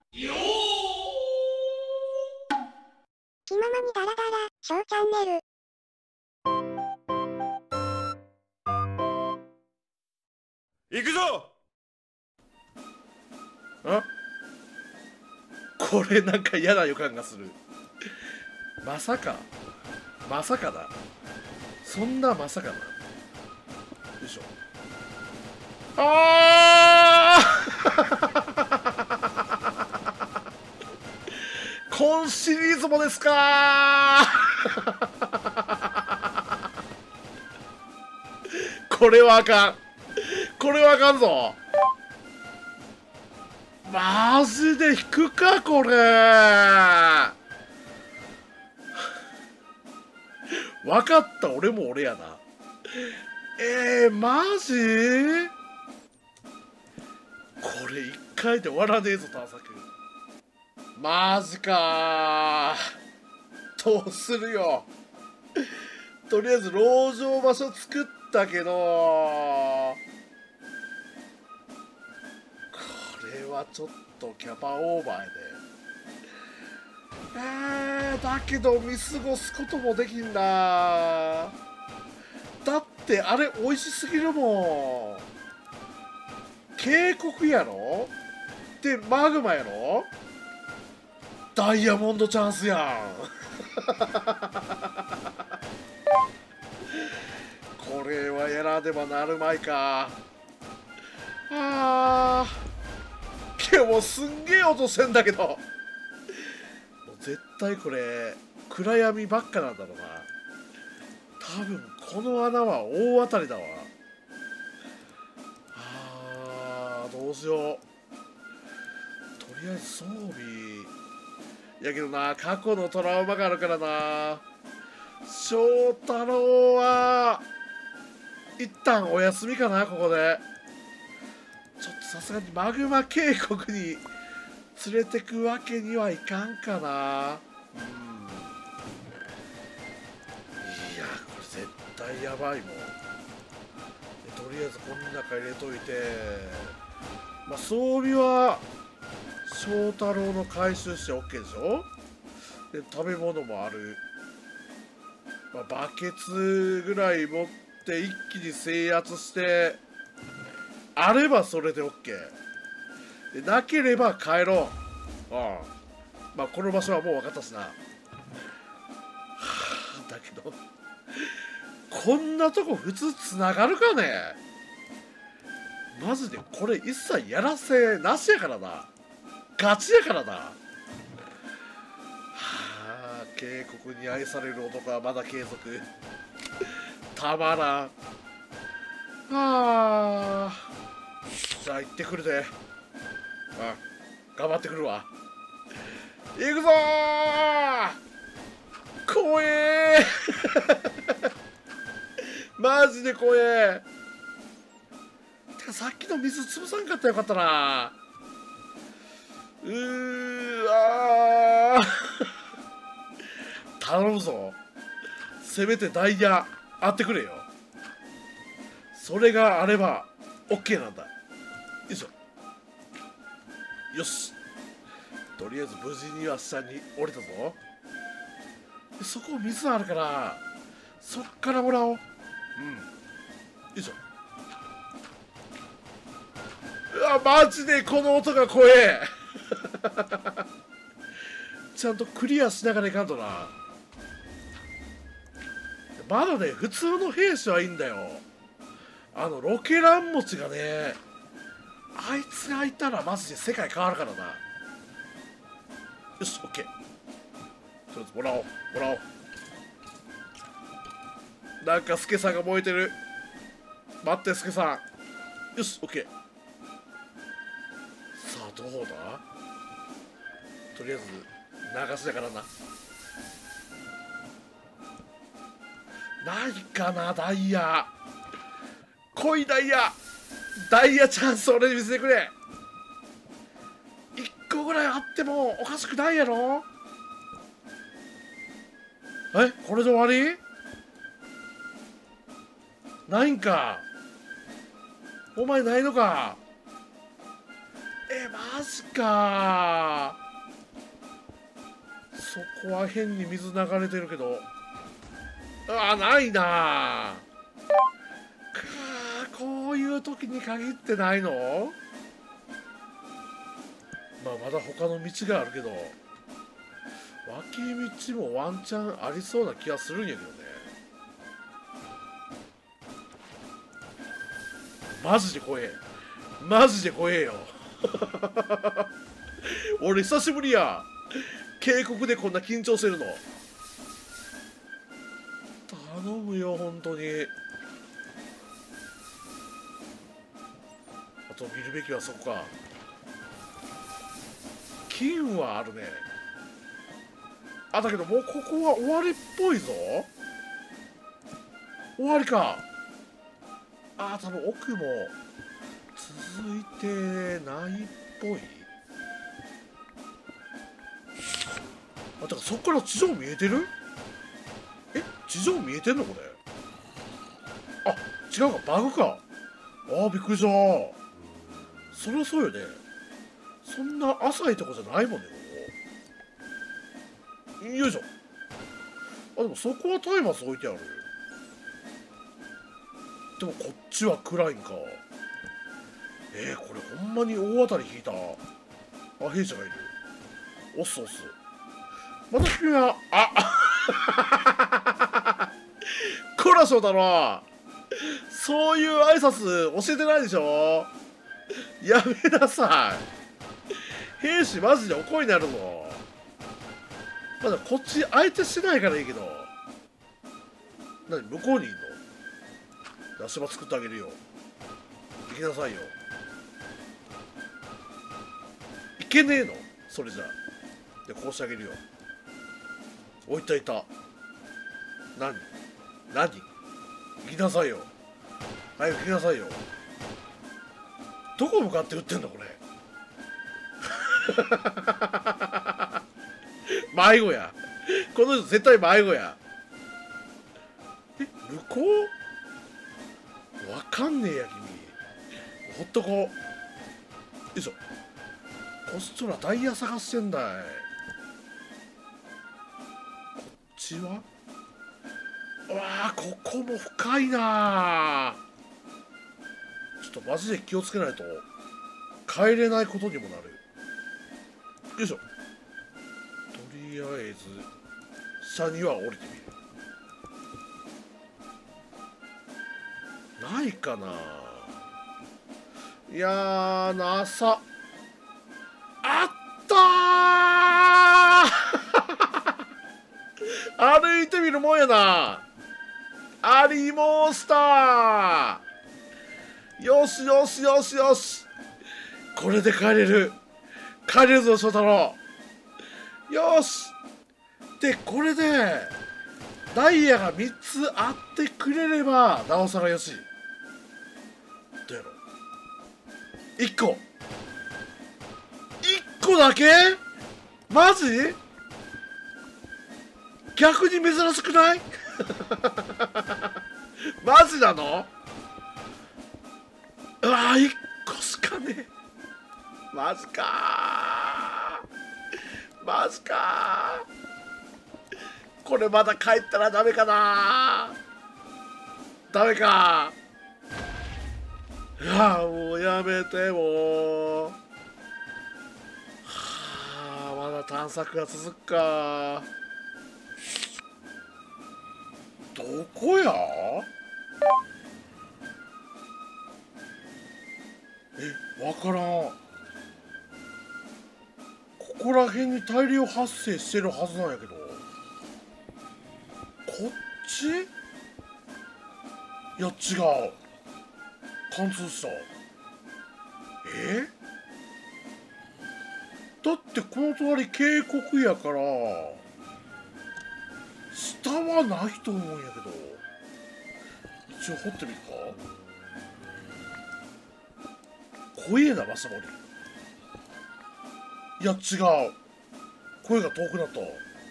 気ままにダラダラ、ショーチャンネル。 行くぞ。 あ、これなんか嫌な予感がする。まさかだ。そんなまさかな。よいしょ。ああ今シリーズもですかこれはあかんぞ。マジで引くかこれ。分かった、俺も俺やな。マジこれ一回で終わらねえぞ探索。マジかー。どうするよ。とりあえず籠城場所作ったけど、これはちょっとキャパオーバーやで。だけど見過ごすこともできんだ。だってあれ美味しすぎるもん。渓谷やろでマグマやろ、ダイヤモンドチャンスやんこれはやらねばなるまいか。けどもうすんげえ音してんだけど、もう絶対これ暗闇ばっかなんだろうな。多分この穴は大当たりだわ。どうしよう。とりあえず装備やけどな、過去のトラウマがあるからな。翔太郎は一旦お休みかな。ここでちょっとさすがにマグマ渓谷に連れてくわけにはいかんかな。いやこれ絶対やばいもん。とりあえずこの中入れといて、まあ装備は翔太郎の回収して OK でしょ。で食べ物もある。まあ、バケツぐらい持って一気に制圧してあればそれで OK で、なければ帰ろう。まあこの場所はもう分かったしな。だけどこんなとこ普通つながるかね。マジでこれ一切やらせなしやからな。ガチやからな。渓谷に愛される男はまだ継続たまらん。じゃあ行ってくるで。頑張ってくるわ。行くぞー。怖えマジで怖え。てかさっきの水潰さんかったらよかったな。頼むぞ。せめてダイヤあってくれよ。それがあれば OK なんだ。よいしょ。よし、とりあえず無事には下に降りたぞ。そこ水あるからそっからもらおう。よいしょ。マジでこの音が怖えちゃんとクリアしながらいかんとな。まだね普通の兵士はいいんだよ。ロケラン持ちがね、あいつがいたらマジで世界変わるからな。よし OK。 とりあえずもらおう。なんかスケさんが燃えてる。待ってスケさん。よし OK。 さあどうだ。とりあえず流しだからな。ないかなダイヤ。来いダイヤチャンス俺に見せてくれ。1個ぐらいあってもおかしくないやろ。これで終わりないんか。お前ないのか。ママジかー。そこは変に水流れてるけど、ないなー。こういう時に限ってないの。まあまだ他の道があるけど、脇道もワンチャンありそうな気がするんやけどね。マジで怖え、マジで怖えよ俺久しぶりや、渓谷でこんな緊張してるの。頼むよ本当に。あと見るべきはそこか。金はあるね。だけどもうここは終わりっぽいぞ。終わりか。多分奥も続いてないっぽい。だからそっから地上見えてる？地上見えてんのこれ。違うか、バグか。びっくりした。そりゃそうよね。そんな浅いとこじゃないもんね、ここ。よいしょ。でもそこは松明置いてある。でもこっちは暗いんか。これほんまに大当たり引いた。兵士がいる。押す。また君はこらそうだろ。そういう挨拶教えてないでしょ。やめなさい。兵士マジでおこになるぞ。まだこっち相手してないからいいけど。何向こうにいんの。足場作ってあげるよ。行きなさいよ。いけねえのそれじゃ。でこうしてあげるよ。いた。何行きなさいよ。早く行きなさいよ。どこ向かって撃ってんだこれ迷子や。この人絶対迷子や。向こうわかんねえや君。ほっとこう。よいしょ。こっちはダイヤ探してんだい。こっちはここも深いな。ちょっとマジで気をつけないと帰れないことにもなる。よいしょ。とりあえず下には降りてみる。ないかな。いやーなさあったー歩いてみるもんやな。ありモンスター。よし。これで帰れるぞ翔太郎。よし。でこれでダイヤが3つあってくれればなおさらよし。どうやろう。1個だけ。マジ逆に珍しくないマジなの。1個しかねえ。マジかこれまだ帰ったらダメかな。ダメか。もうやめてもう。まだ探索が続くか。どこや。わからん。ここら辺に大量発生してるはずなんやけど。こっち。いや違う。貫通した。だってこの隣渓谷やから下はないと思うんやけど。一応掘ってみるか。怖えな、マサモリ。いや違う。声が遠くなった。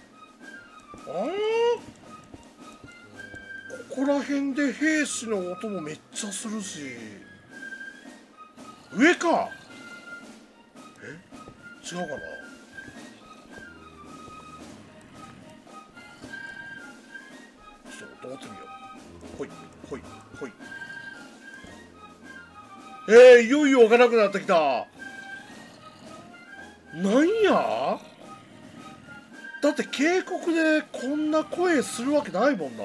ここら辺で兵士の音もめっちゃするし。上か。 違うかな。ちょっと通ってみよう。ほいほいほい。いよいよ開かなくなってきた。なんや、だって渓谷でこんな声するわけないもんな。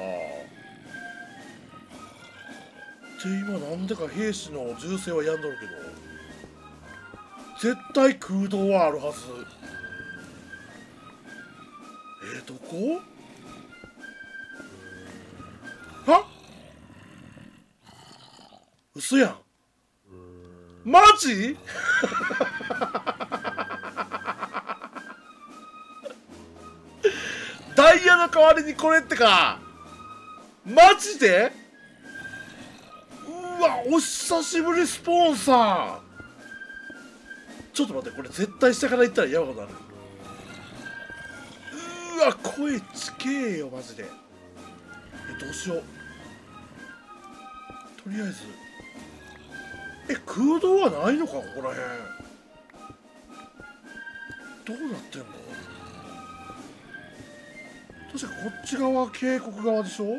って今なんでか兵士の銃声はやんどるけど、絶対空洞はあるはず。どこ？は？嘘やん。マジ？ダイヤの代わりにこれってか。マジで？うわ、お久しぶりスポーンさん。ちょっと待って、これ絶対下から行ったらやばくなる。うわ、声ちけえよマジで。どうしよう。とりあえず空洞はないのか、ここらへん。どうなってんの？確かこっち側渓谷側でしょ。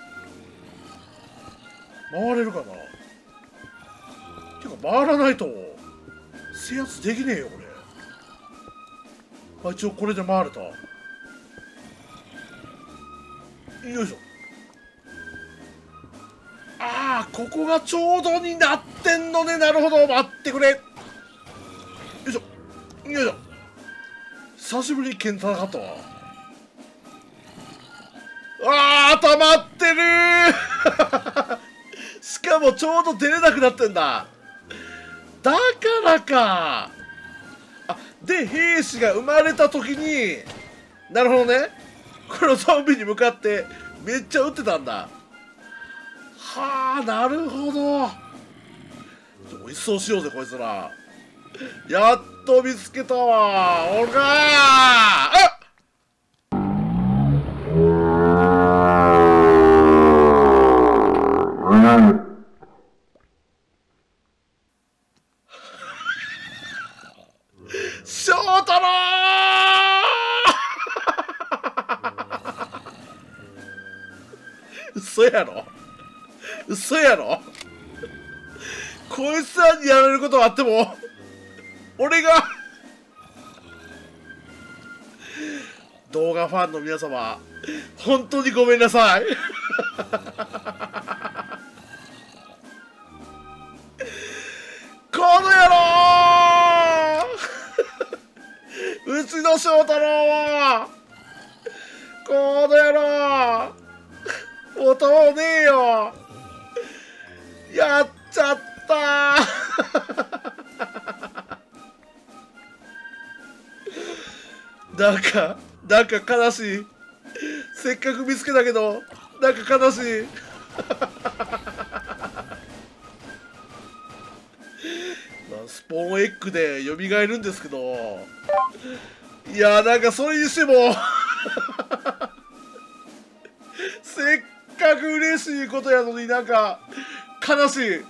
回れるかな。てか回らないと制圧できねえよこれ。一応これで回れた。よいしょ。ああ、ここがちょうどになってんのね。なるほど、待ってくれ。よいしょよいしょ。久しぶりに剣戦ったわ。溜まってるしかもちょうど出れなくなってんだ。だからか。で兵士が生まれた時に、なるほどね、このゾンビに向かってめっちゃ撃ってたんだ。はあ、なるほど。一掃しようぜこいつら。やっと見つけたわ。おらー。翔太郎嘘やろ、嘘やろ。こいつらにやられることはあっても俺が動画ファンの皆様、本当にごめんなさいこの野郎うちの翔太郎はこの野郎音をねえよ。やっちゃったなんか悲しい。せっかく見つけたけどなんか悲しいスポーンエッグで蘇るんですけど、いやなんかそれにしてもせっかく嬉しいことやのになんか悲しい。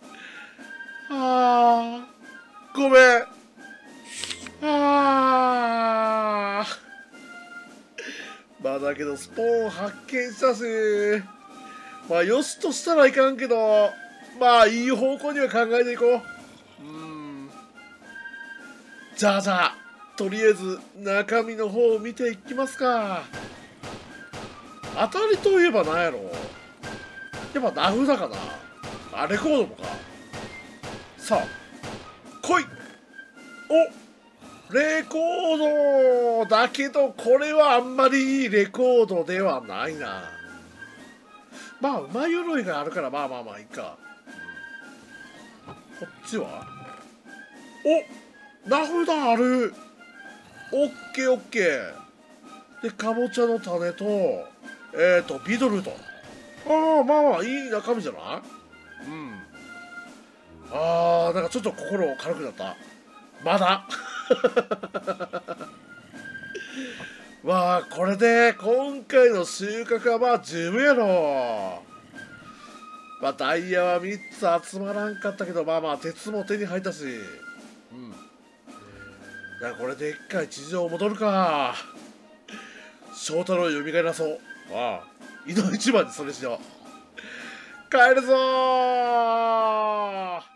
あーごめん。まあだけどスポーン発見したし、まあよしとしたらいかんけど、まあいい方向には考えていこう。じゃあとりあえず中身の方を見ていきますか。当たりといえば何やろ。やっぱ名札かな。レコードもか。さあ来い。お、レコードだけどこれはあんまりいいレコードではないな。まあ馬鎧があるからまあいいか。こっちは名札ある。オッケーオッケー。でかぼちゃの種とビドルと。まあいい中身じゃない。なんかちょっと心軽くなった。まだまあこれで今回の収穫はまあ十分やろ。まあダイヤは3つ集まらんかったけどまあ鉄も手に入ったし、 これで一回地上戻るか。翔太郎蘇らそう。ああ、井の一番でそれしよう。帰るぞー。